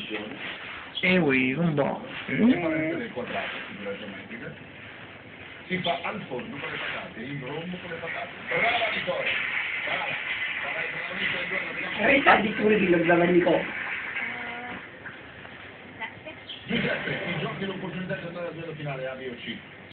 E oui, un po'. Del quadrato, figura geometrica. Si fa al forno con le patate, in rombo con le patate. Brava Nicola! Brava! Resta addirittura di Giovanni Co. Giuseppe, ti giochi l'opportunità di andare al duello finale A, B o C.